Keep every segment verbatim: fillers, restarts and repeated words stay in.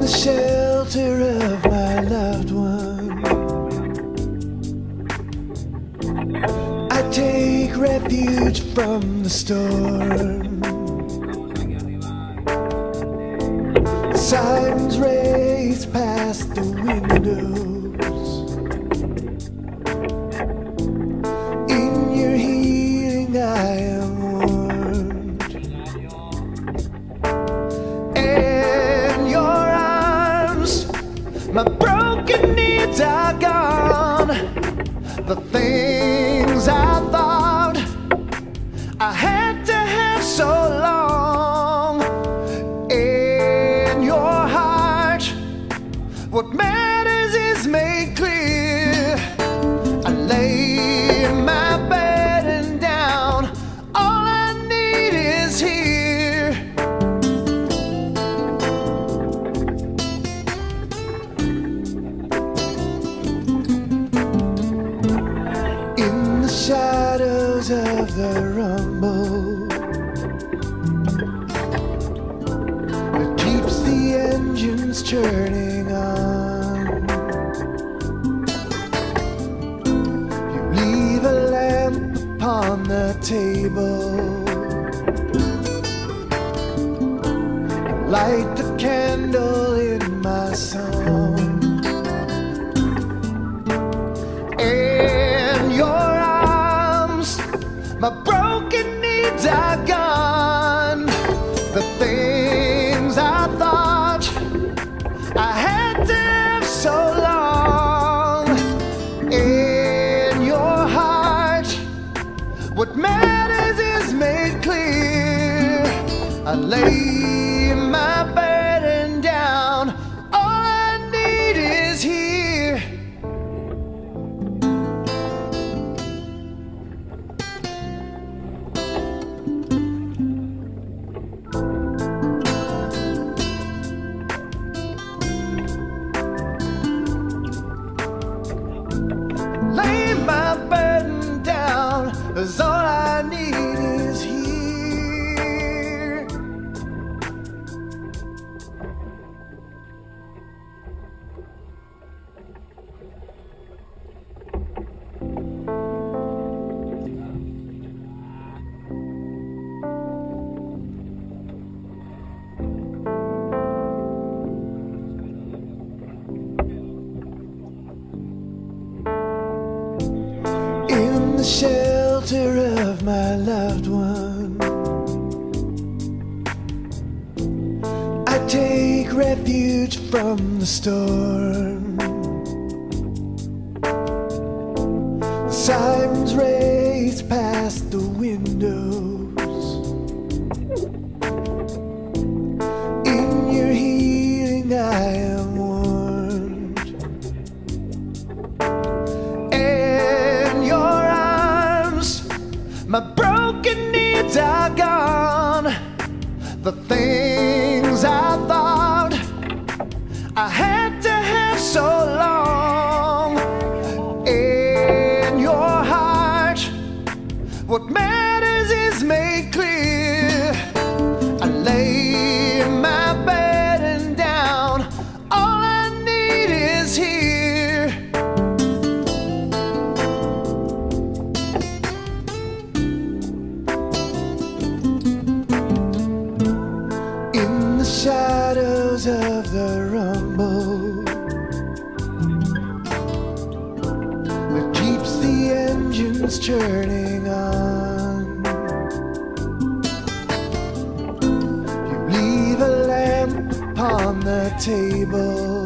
shelter of my loved one, I take refuge from the storm. Sirens race past the windows. In your healing I am warned, and your arms, my broken needs are gone. The things I thought I had to have so long, in your heart, what matters is made clear. I lay my burden down, all I need is here. In the shadows of the rumble that keeps the engines churning on, you leave a lamp upon the table, light the candle in my song. In your arms, my broken needs are gone. The things I thought I had to have so long, in your heart, what matters is made clear. I lay my burden down, all I need is here. Lay my burden down, 'cause all I need is here. In the shelter of my loved one, I take refuge from the storm. The sirens race past the windows. In your healing I am warned, and your arms, my broken needs are gone. The things I thought I had to have so long, in your heart, what matters is made clear. I lay my burden down, all I need is here. In the shadows of the rumble that keeps the engines churning on, you leave a lamp upon the table,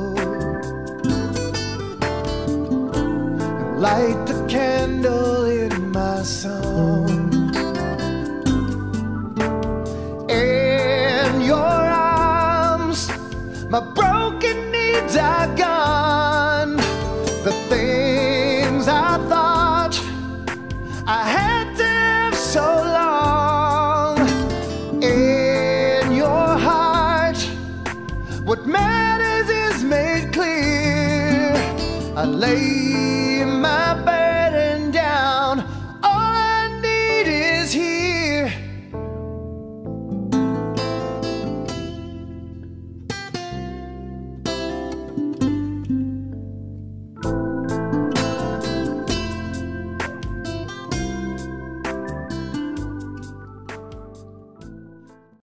and light the candle in my song. In your arms, my broken needs are gone. The things I thought I had to have so long, in your heart, what matters is made clear. I lay